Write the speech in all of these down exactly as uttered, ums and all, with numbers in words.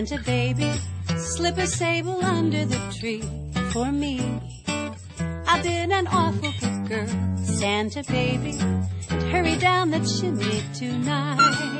Santa baby, slip a sable under the tree for me. I've been an awful good girl, Santa baby, hurry down the chimney tonight.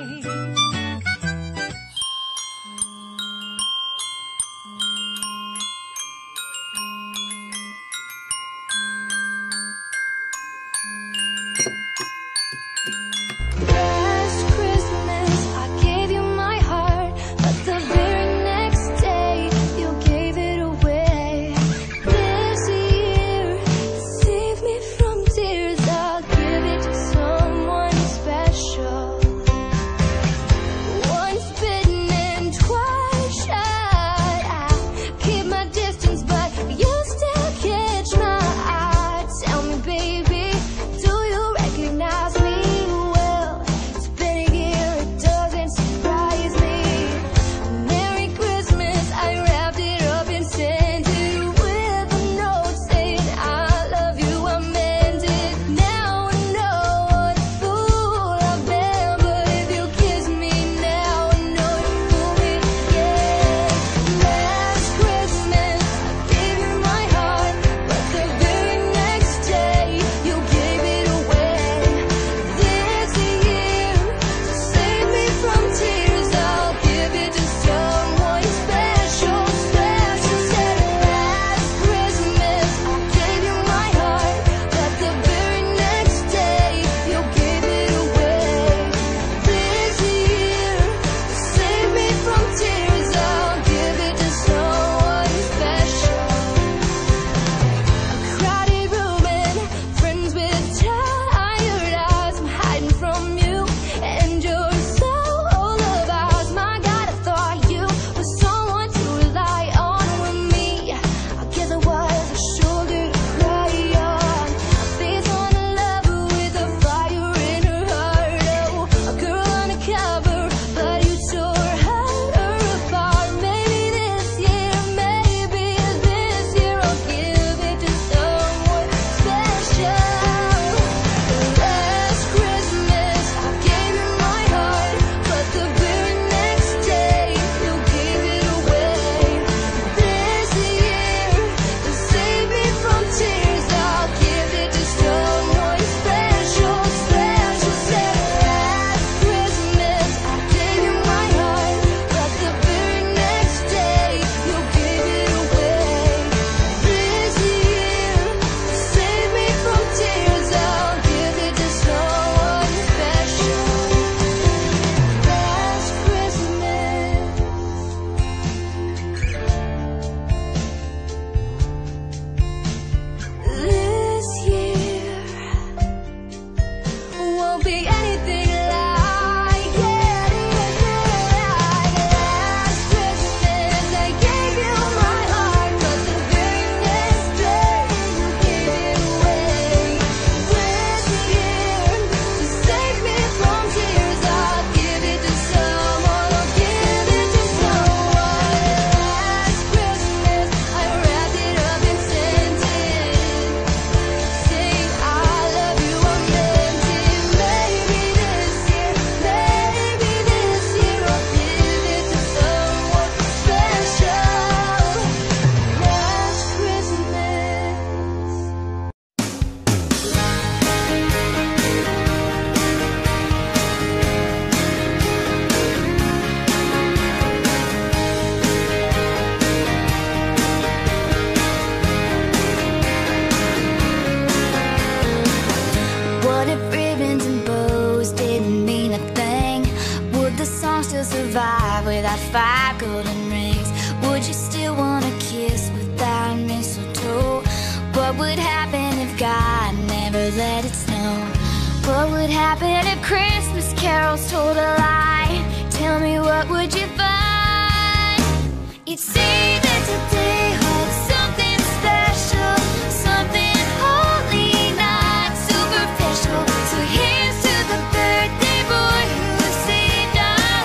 Without five golden rings, would you still want a kiss without mistletoe? What would happen if God never let it snow? What would happen if Christmas carols told a lie? Tell me, what would you find? You'd see that today holds something special, something holy, not superficial. So here's to the birthday boy who saved our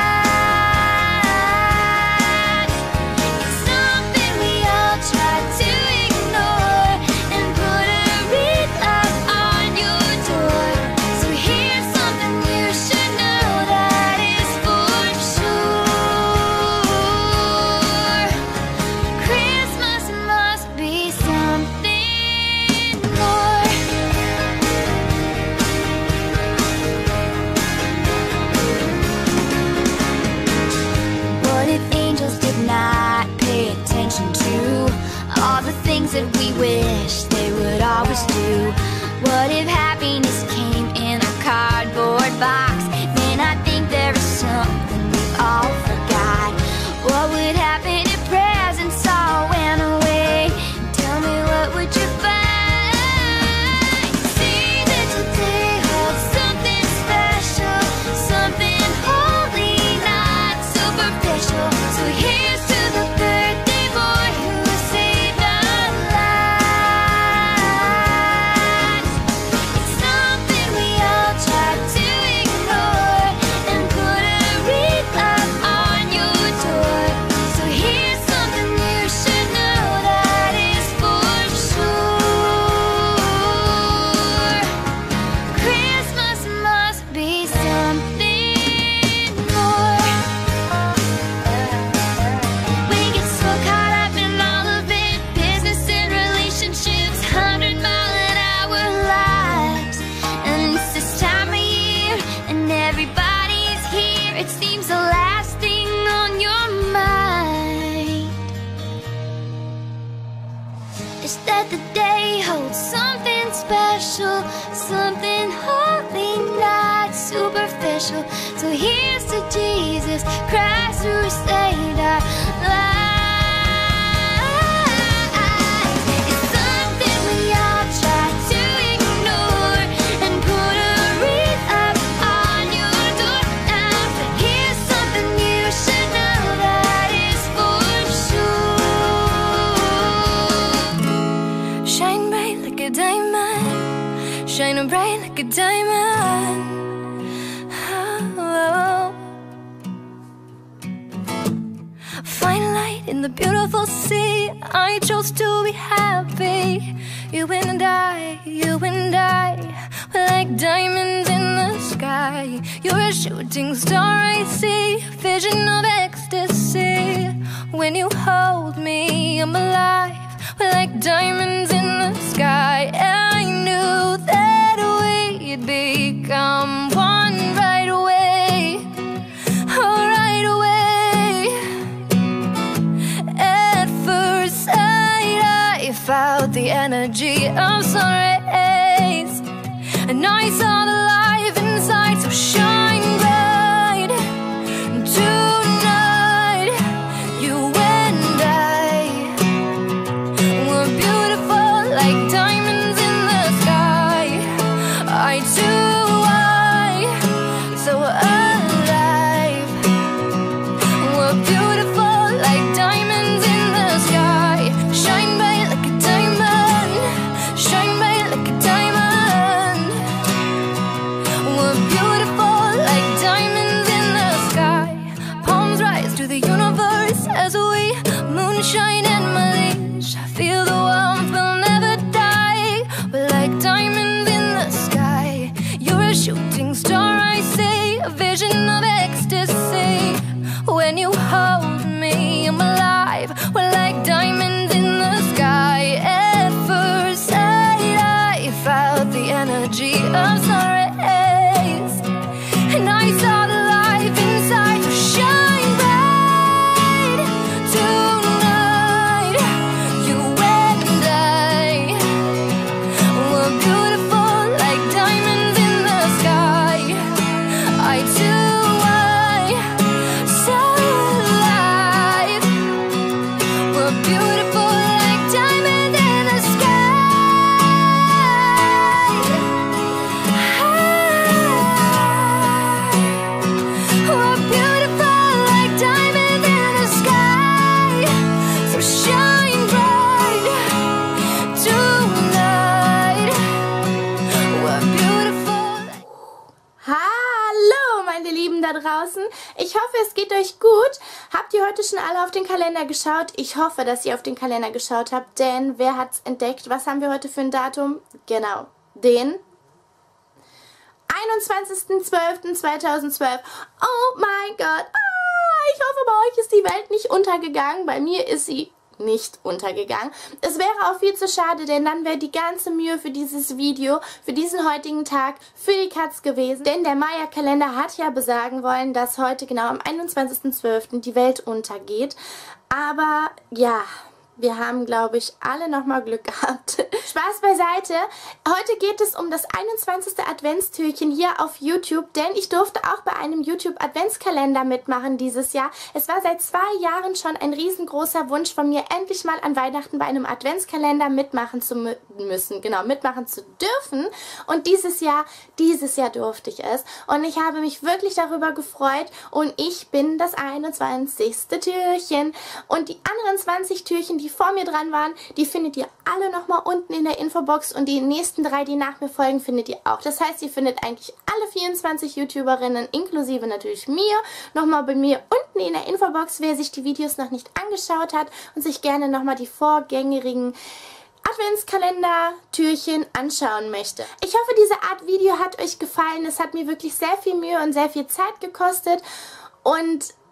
lives. It's something we all try to ignore and put a wreath up on your door. So here's something you should know that is for sure. special. So here's to Jesus Christ who saved our lives. It's something we all try to ignore and put a wreath up on your door now. But here's something you should know that is for sure. Shine bright like a diamond, shine bright like a diamond. Oh. Find light in the beautiful sea. I chose to be happy. You and I, you and I, we're like diamonds in the sky. You're a shooting star I see, vision of ecstasy. When you hold me, I'm alive. We're like diamonds in the sky. I knew that we'd become one right away. Oh, right away. At first sight, I felt the energy of sun rays, and I saw the life inside, so shine bright tonight. You and I were beautiful like diamonds in the sky. I too, I, so alive. We're beautiful like diamonds in the sky. Shine bright like a diamond, shine bright like a diamond. We're beautiful like diamonds in the sky. Palms rise to the universe as we moonshine and Malaysia. Feel the warmth, we'll never die. We're like diamonds in the sky. You're a shooting star I see, a vision of ecstasy. When you hold me, I'm alive. We're like diamonds in the sky. At first sight, I felt the energy of sun rays, and I saw the life inside. So shine bright tonight. You and I were beautiful like diamonds in the sky. I too, I, so alive. We're beautiful like diamonds in the sky. We're beautiful like diamonds in the sky. So shine bright tonight. We're beautiful. Hallo, meine Lieben da draußen. Ich hoffe, es geht euch gut. Habt ihr heute schon alle auf den Kalender geschaut? Ich hoffe, dass ihr auf den Kalender geschaut habt, denn wer hat's entdeckt? Was haben wir heute für ein Datum? Genau, den einundzwanzigsten zwölften zweitausendzwölf. Oh mein Gott. Ah, ich hoffe, bei euch ist die Welt nicht untergegangen. Bei mir ist sie nicht untergegangen. Es wäre auch viel zu schade, denn dann wäre die ganze Mühe für dieses Video, für diesen heutigen Tag, für die Katz gewesen. Denn der Maya-Kalender hat ja besagen wollen, dass heute genau am einundzwanzigsten zwölften die Welt untergeht. Aber ja, wir haben, glaube ich, alle nochmal Glück gehabt. Spaß beiseite. Heute geht es um das einundzwanzigste Adventstürchen hier auf YouTube, denn ich durfte auch bei einem YouTube-Adventskalender mitmachen dieses Jahr. Es war seit zwei Jahren schon ein riesengroßer Wunsch von mir, endlich mal an Weihnachten bei einem Adventskalender mitmachen zu mü müssen, genau, mitmachen zu dürfen. Und dieses Jahr, dieses Jahr durfte ich es. Und ich habe mich wirklich darüber gefreut und ich bin das einundzwanzigste Türchen. Und die anderen zwanzig Türchen, die vor mir dran waren, die findet ihr alle nochmal unten in der Infobox und die nächsten drei, die nach mir folgen, findet ihr auch. Das heißt, ihr findet eigentlich alle vierundzwanzig YouTuberinnen, inklusive natürlich mir, nochmal bei mir unten in der Infobox, wer sich die Videos noch nicht angeschaut hat und sich gerne nochmal die vorgängerigen Adventskalender-Türchen anschauen möchte. Ich hoffe, diese Art Video hat euch gefallen. Es hat mir wirklich sehr viel Mühe und sehr viel Zeit gekostet und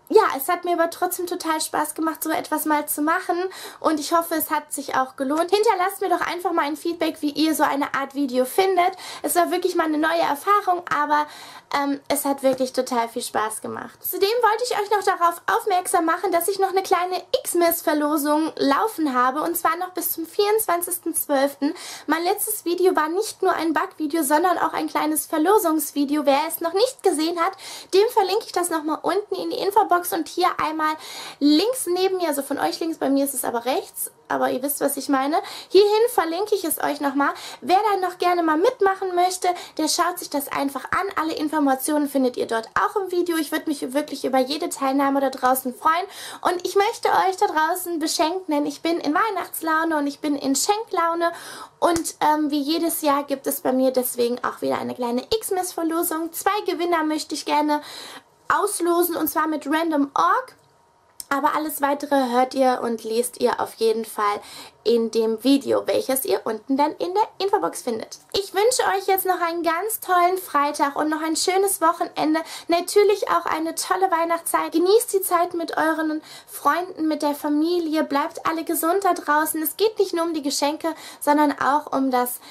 ja, es hat mir aber trotzdem total Spaß gemacht, so etwas mal zu machen und ich hoffe, es hat sich auch gelohnt. Hinterlasst mir doch einfach mal ein Feedback, wie ihr so eine Art Video findet. Es war wirklich mal eine neue Erfahrung, aber ähm, es hat wirklich total viel Spaß gemacht. Zudem wollte ich euch noch darauf aufmerksam machen, dass ich noch eine kleine Xmas-Verlosung laufen habe und zwar noch bis zum vierundzwanzigsten zwölften Mein letztes Video war nicht nur ein Backvideo, sondern auch ein kleines Verlosungsvideo. Wer es noch nicht gesehen hat, dem verlinke ich das nochmal unten in die Infobox. Und hier einmal links neben mir, also von euch links, bei mir ist es aber rechts, aber ihr wisst, was ich meine. Hierhin verlinke ich es euch nochmal. Wer da noch gerne mal mitmachen möchte, der schaut sich das einfach an. Alle Informationen findet ihr dort auch im Video. Ich würde mich wirklich über jede Teilnahme da draußen freuen. Und ich möchte euch da draußen beschenken, denn ich bin in Weihnachtslaune und ich bin in Schenklaune. Und ähm, wie jedes Jahr gibt es bei mir deswegen auch wieder eine kleine Xmas-Verlosung. Zwei Gewinner möchte ich gerne auslosen und zwar mit random punkt org. Aber alles weitere hört ihr und lest ihr auf jeden Fall in dem Video, welches ihr unten dann in der Infobox findet. Ich wünsche euch jetzt noch einen ganz tollen Freitag und noch ein schönes Wochenende. Natürlich auch eine tolle Weihnachtszeit. Genießt die Zeit mit euren Freunden, mit der Familie. Bleibt alle gesund da draußen. Es geht nicht nur um die Geschenke, sondern auch um das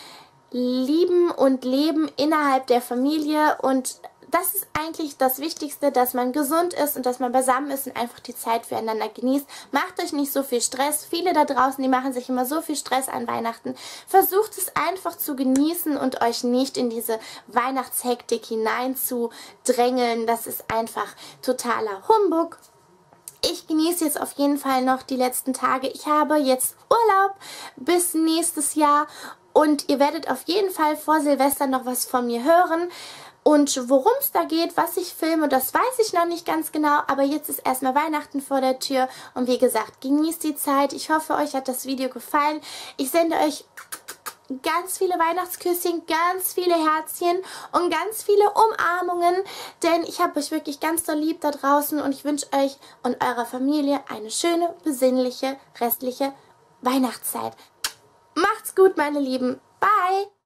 Lieben und Leben innerhalb der Familie und das ist eigentlich das Wichtigste, dass man gesund ist und dass man beisammen ist und einfach die Zeit füreinander genießt. Macht euch nicht so viel Stress. Viele da draußen, die machen sich immer so viel Stress an Weihnachten. Versucht es einfach zu genießen und euch nicht in diese Weihnachtshektik hineinzudrängeln. Das ist einfach totaler Humbug. Ich genieße jetzt auf jeden Fall noch die letzten Tage. Ich habe jetzt Urlaub bis nächstes Jahr und ihr werdet auf jeden Fall vor Silvester noch was von mir hören. Und worum es da geht, was ich filme, das weiß ich noch nicht ganz genau, aber jetzt ist erstmal Weihnachten vor der Tür und wie gesagt, genießt die Zeit. Ich hoffe, euch hat das Video gefallen. Ich sende euch ganz viele Weihnachtsküsschen, ganz viele Herzchen und ganz viele Umarmungen, denn ich habe euch wirklich ganz doll lieb da draußen und ich wünsche euch und eurer Familie eine schöne, besinnliche, restliche Weihnachtszeit. Macht's gut, meine Lieben. Bye!